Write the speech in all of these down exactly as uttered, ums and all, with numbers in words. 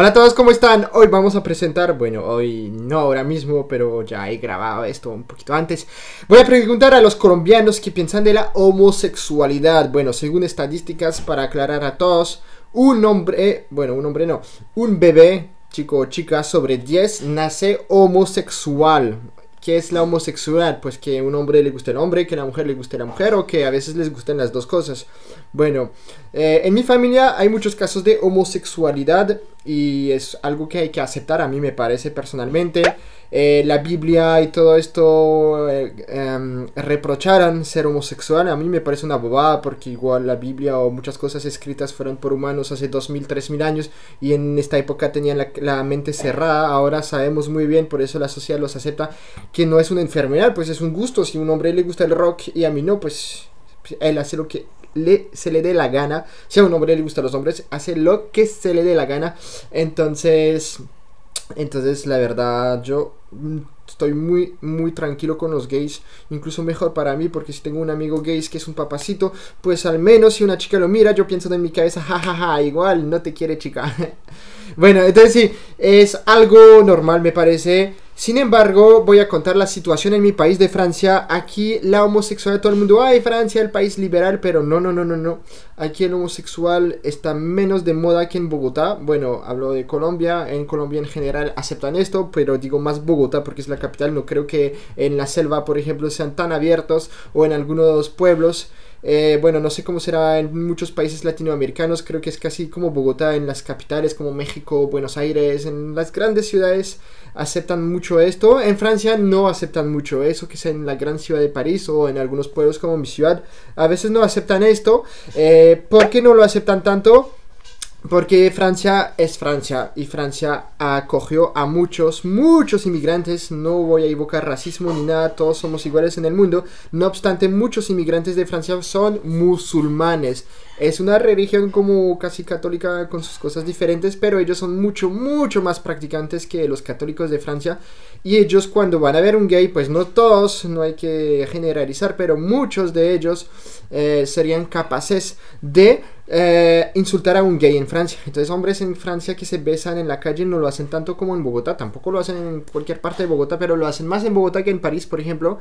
Hola a todos, ¿cómo están? Hoy vamos a presentar, bueno, hoy no ahora mismo, pero ya he grabado esto un poquito antes. Voy a preguntar a los colombianos qué piensan de la homosexualidad. Bueno, según estadísticas, para aclarar a todos, un hombre, bueno, un hombre no, un bebé, chico o chica sobre diez, nace homosexual. ¿Qué es la homosexualidad? Pues que un hombre le guste el hombre, que a la mujer le guste la mujer o que a veces les gusten las dos cosas. Bueno, eh, en mi familia hay muchos casos de homosexualidad y es algo que hay que aceptar, a mí me parece personalmente. Eh, la Biblia y todo esto eh, eh, reprocharan ser homosexual, a mí me parece una bobada porque igual la Biblia o muchas cosas escritas fueron por humanos hace dos mil, tres mil años y en esta época tenían la, la mente cerrada. Ahora sabemos muy bien, por eso la sociedad los acepta, que no es una enfermedad, pues es un gusto. Si a un hombre le gusta el rock y a mí no, pues él hace lo que le, se le dé la gana. Si a un hombre le gustan los hombres, hace lo que se le dé la gana. Entonces... Entonces, la verdad, yo estoy muy, muy tranquilo con los gays. Incluso mejor para mí, porque si tengo un amigo gay que es un papacito, pues al menos si una chica lo mira, yo pienso en mi cabeza, jajaja, ja, ja, igual no te quiere, chica. Bueno, entonces sí, es algo normal, me parece. Sin embargo, voy a contar la situación en mi país de Francia. Aquí la homosexualidad, todo el mundo, ay, Francia, el país liberal, pero no, no, no, no, no. Aquí el homosexual está menos de moda que en Bogotá. Bueno, hablo de Colombia, en Colombia en general aceptan esto, pero digo más Bogotá porque es la capital. No creo que en la selva, por ejemplo, sean tan abiertos o en algunos pueblos. Eh, bueno, no sé cómo será en muchos países latinoamericanos, creo que es casi como Bogotá en las capitales como México, Buenos Aires, en las grandes ciudades aceptan mucho esto. En Francia no aceptan mucho eso, que sea en la gran ciudad de París o en algunos pueblos como mi ciudad, a veces no aceptan esto. Eh, ¿por qué no lo aceptan tanto? Porque Francia es Francia y Francia acogió a muchos, muchos inmigrantes. No voy a evocar racismo ni nada, todos somos iguales en el mundo. No obstante, muchos inmigrantes de Francia son musulmanes. Es una religión como casi católica con sus cosas diferentes, pero ellos son mucho, mucho más practicantes que los católicos de Francia. Y ellos cuando van a ver un gay, pues no todos, no hay que generalizar, pero muchos de ellos eh, serían capaces de eh, insultar a un gay en Francia. Entonces hombres en Francia que se besan en la calle no lo hacen tanto como en Bogotá, tampoco lo hacen en cualquier parte de Bogotá, pero lo hacen más en Bogotá que en París, por ejemplo.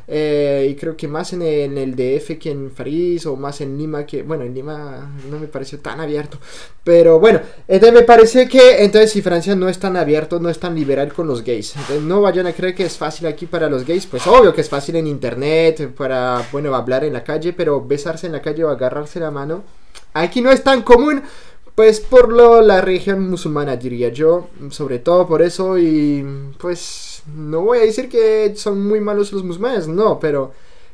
Eh, y creo que más en el, en el D F que en París, o más en Lima que, bueno, en Lima no me pareció tan abierto, pero bueno, entonces me parece que entonces si Francia no es tan abierto, no es tan liberal con los gays, entonces no vayan a creer que es fácil aquí para los gays. Pues obvio que es fácil en internet para, bueno, hablar en la calle, pero besarse en la calle o agarrarse la mano aquí no es tan común, pues por lo, la religión musulmana, diría yo, sobre todo por eso. Y pues no voy a decir que son muy malos los musulmanes, no, pero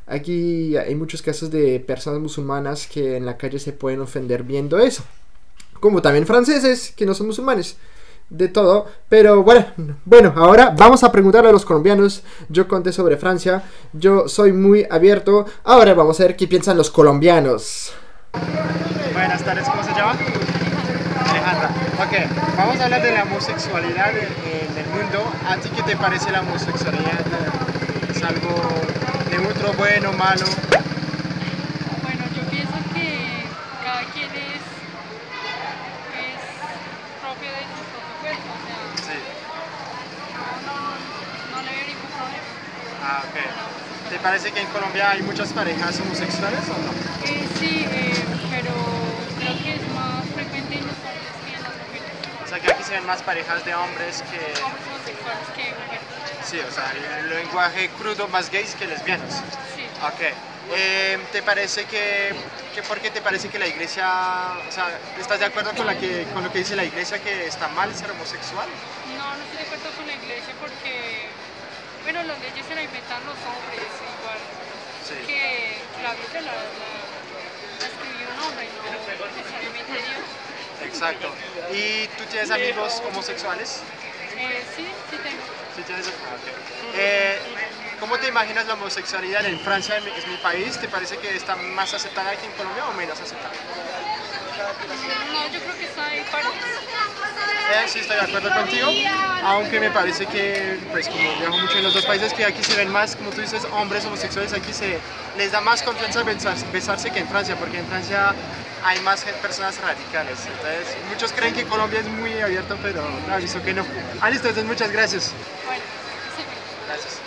aquí hay muchos casos de personas musulmanas que en la calle se pueden ofender viendo eso. Como también franceses que no son musulmanes. De todo. Pero bueno, bueno, ahora vamos a preguntarle a los colombianos. Yo conté sobre Francia. Yo soy muy abierto. Ahora vamos a ver qué piensan los colombianos. Buenas tardes, ¿cómo se llama? Alejandra. Ok, vamos a hablar de la homosexualidad en, en el mundo. ¿A ti qué te parece la homosexualidad? ¿Es algo neutro, bueno, malo? Bueno, yo pienso que cada quien es, es propio de su propio cuerpo, o sea, Sí. no, no, no le veo ningún problema. Ah, ok. ¿Te parece que en Colombia hay muchas parejas homosexuales o no? Eh, sí, eh, pero creo que es más frecuente en los hombres que en las mujeres. O sea que aquí se ven más parejas de hombres que... Hombres homosexuales que mujeres. Sí, o sea, el lenguaje crudo más gays que lesbianos. Sí. Ok. Eh, ¿Te parece que, que, por qué te parece que la iglesia, o sea, estás de acuerdo con, la que, con lo que dice la iglesia que está mal ser homosexual? No, no estoy de acuerdo con la iglesia porque, bueno, las leyes se las inventan los hombres igual. Sí. Que la Biblia la, la, la escribió un hombre y no necesariamente Dios. Exacto. ¿Y tú tienes amigos homosexuales? Eh, sí, sí tengo. Sí tienes. Ah, okay. eh, ¿Cómo te imaginas la homosexualidad en Francia, es mi país? ¿Te parece que está más aceptada que en Colombia o menos aceptada? No, yo creo que está ahí para... Eh, sí, estoy de acuerdo contigo, aunque me parece que, pues como viajo mucho en los dos países, que aquí se ven más, como tú dices, hombres homosexuales, aquí se les da más confianza besarse, besarse que en Francia, porque en Francia hay más gen- personas radicales. Entonces, muchos creen que Colombia es muy abierto, pero no, visto que no. Ah, listo, entonces muchas gracias. Bueno, sí. Gracias.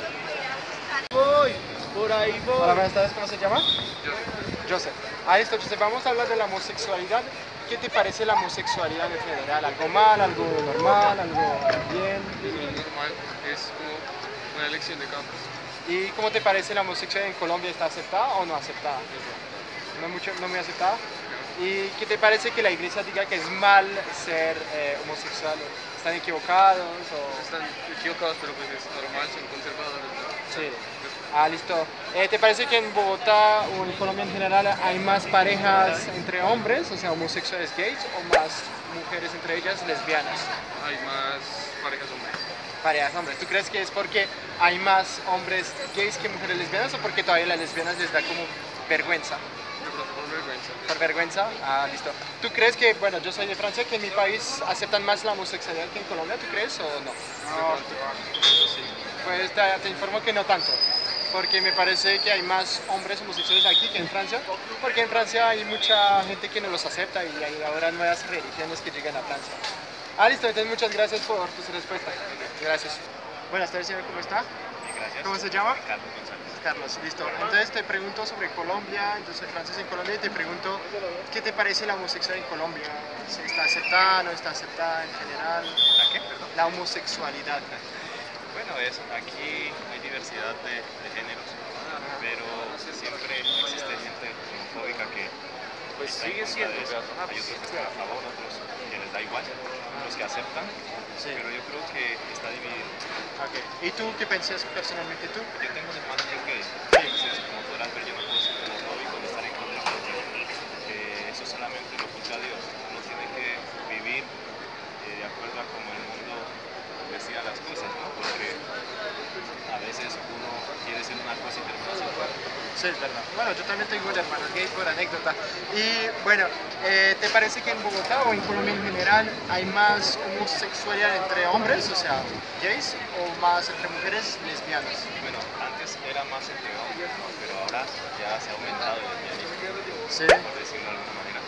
Voy, por ahí voy. Hola, buenas tardes, ¿cómo se llama? Joseph. Ah, listo, Joseph, vamos a hablar de la homosexualidad. ¿Qué te parece la homosexualidad en general? ¿Algo mal, algo normal, algo bien? Normal, es como una elección de cada persona. ¿Y cómo te parece la homosexualidad en Colombia? ¿Está aceptada o no aceptada? No, mucho, no muy aceptada. ¿Y qué te parece que la iglesia diga que es mal ser eh, homosexual? ¿Están equivocados? O... Están equivocados, pero pues es normal, son conservadores, ¿no? Sí. Ah, listo. Eh, ¿Te parece que en Bogotá o en Colombia en general hay más parejas entre hombres, o sea, homosexuales gays, o más mujeres entre ellas lesbianas? Hay más parejas hombres. Parejas hombres. ¿Tú crees que es porque hay más hombres gays que mujeres lesbianas o porque todavía a las lesbianas les da como vergüenza? Yo creo que por vergüenza. ¿Por vergüenza? Ah, listo. ¿Tú crees que, bueno, yo soy de Francia, que en mi país aceptan más la homosexualidad que en Colombia? ¿Tú crees o no? De pronto, sí. Pues te, te informo que no tanto, porque me parece que hay más hombres homosexuales aquí que en Francia, porque en Francia hay mucha gente que no los acepta y hay ahora nuevas religiones que llegan a Francia. Ah, listo, entonces muchas gracias por tus respuestas. Gracias. Buenas tardes, señor, ¿cómo está? Gracias. ¿Cómo se llama? Carlos González. Carlos, listo. Entonces te pregunto sobre Colombia, entonces soy francés en Colombia y te pregunto, ¿qué te parece la homosexualidad en Colombia? ¿Si está aceptada, no está aceptada en general? ¿La qué? Perdón. La homosexualidad. Bueno, es, aquí hay diversidad de, de géneros, pero siempre existe gente homofóbica que Pues está en sigue contra siendo de eso. razonable. Hay otros que están a favor, otros que les da igual, otros que aceptan, Sí. pero yo creo que está dividido. Okay. ¿Y tú qué piensas personalmente tú? Yo tengo un hermano que es gay, entonces como podrás ver yo no puedo ser homofóbico ni estar en contra porque eh, eso solamente lo juzga Dios. Uno tiene que vivir eh, de acuerdo a cómo el mundo decida las cosas, ¿no? Porque a veces uno quiere ser una cosa y termina siendo otra. Sí, es verdad. Bueno, yo también tengo un hermano gay por anécdota. Y bueno, eh, ¿te parece que en Bogotá o en Colombia en general hay más homosexualidad entre hombres, o sea, gays, o más entre mujeres lesbianas? Bueno, antes era más entre hombres, ¿no? Pero ahora ya se ha aumentado el lesbianismo, Sí. por decirlo de alguna manera.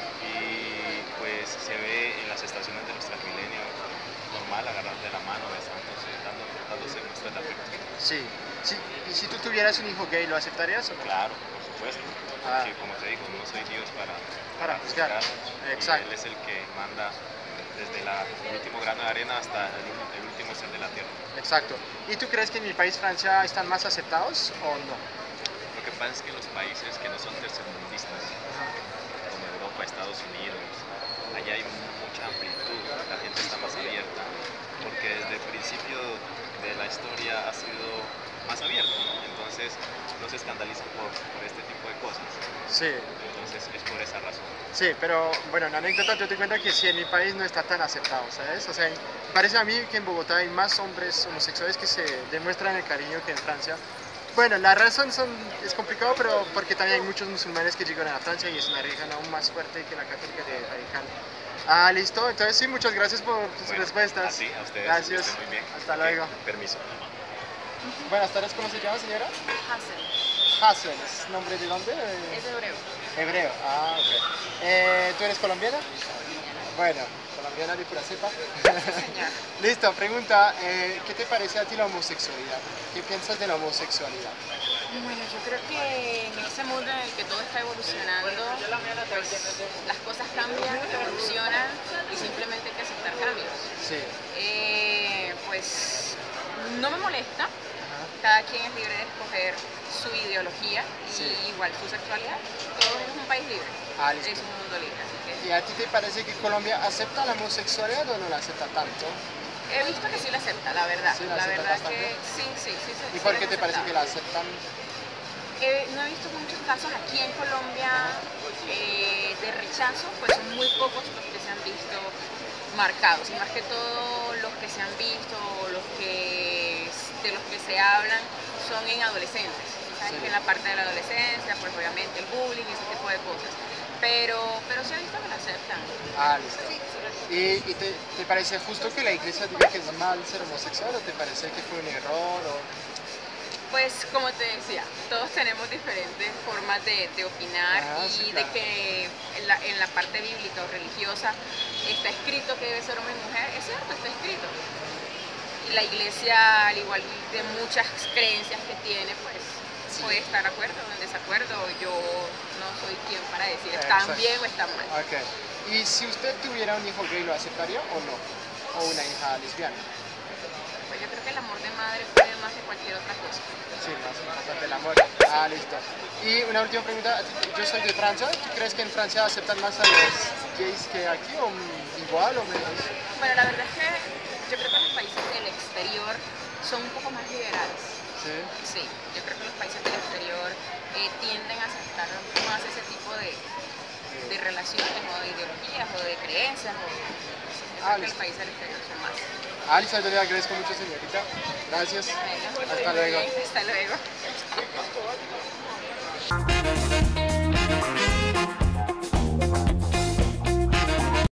Y pues se ve en las estaciones de los Transmilenios normal agarrar de la mano, besándose, dando, dándose muestras de afecto. Sí. Sí. ¿Y si tú tuvieras un hijo gay, lo aceptarías o no? Claro, por supuesto. Ah. Sí, como te digo, no soy Dios para, Para juzgar. y Exacto. Él es el que manda desde la, el último grano de arena hasta el, el último ser de la tierra. Exacto. ¿Y tú crees que en mi país, Francia, están más aceptados o no? Lo que pasa es que los países que no son tercermundistas, como Europa, Estados Unidos, allá hay mucha amplitud, la gente está más abierta, porque desde el principio de la historia ha sido más abierto, ¿no? Entonces no se escandalizan por, por este tipo de cosas. Sí. Entonces es por esa razón. Sí, pero bueno, en anécdota yo te cuento que sí, en mi país no está tan aceptado, ¿sabes? O sea, parece a mí que en Bogotá hay más hombres homosexuales que se demuestran el cariño que en Francia. Bueno, la razón son, es complicado, pero porque también hay muchos musulmanes que llegan a Francia y es una religión aún más fuerte que la católica de radical. Ah, listo, entonces sí, muchas gracias por tus Bueno, respuestas. a ti, a ustedes, Gracias. que estén muy bien. Hasta Ok, luego. Permiso. Buenas tardes, ¿cómo se llama, señora? Hazel. Hazel, ¿es nombre de dónde? Es hebreo. Hebreo, ah, ok. Eh, ¿Tú eres colombiana? Bueno, colombiana de pura cepa. Listo, pregunta, eh, ¿qué te parece a ti la homosexualidad? ¿Qué piensas de la homosexualidad? Bueno, yo creo que en este mundo en el que todo está evolucionando, pues las cosas cambian, evolucionan y simplemente hay que aceptar cambios. Sí. Eh, pues no me molesta, Ajá. cada quien es libre de escoger su ideología y Sí. igual su sexualidad. Todo es un país libre, Ah, listo. es un mundo libre, así que ¿Y a ti te parece que Colombia acepta la homosexualidad o no la acepta tanto? he visto que sí la acepta, la verdad. Sí, la la acepta verdad bastante. que sí, sí, sí. sí, ¿Y sí por la qué te parece aceptado. que la aceptan? Eh, no he visto muchos casos aquí en Colombia eh, de rechazo, pues son muy pocos los que se han visto marcados, y más que todo los que se han visto, los que, de los que se hablan, son en adolescentes. ¿Sabes? Sí. Que en la parte de la adolescencia, pues obviamente el bullying y ese tipo de cosas. Pero, pero se ha visto que la aceptan. Ah, listo. ¿Y, y te, te parece justo que la iglesia diga que es mal ser homosexual o te parece que fue un error? O... Pues como te decía, todos tenemos diferentes formas de, de opinar Ah, y sí, de claro. que en la, en la parte bíblica o religiosa está escrito que debe ser hombre y mujer, es cierto, está escrito. Y la iglesia, al igual de muchas creencias que tiene, pues puede estar de acuerdo o en desacuerdo. Yo no soy quien para decir están Exacto. bien o están mal. Ok. ¿Y si usted tuviera un hijo gay, lo aceptaría o no? ¿O una hija lesbiana? Pues yo creo que el amor de madre puede más que cualquier otra cosa. Sí, más importante el amor. Ah, listo. Y una última pregunta. Yo soy de Francia. ¿Tú crees que en Francia aceptan más a los gays que aquí o igual o menos? Bueno, la verdad es que yo creo que los países del exterior son un poco más liberales. Sí. Sí, yo creo que los países del exterior eh, tienden a aceptar más ese tipo de, de relaciones o de ideologías o de creencias. O, yo Ah, creo que listo. los países del exterior son más. Alisa, yo le agradezco mucho, señorita. Gracias. Bueno, Hasta luego. Hasta luego.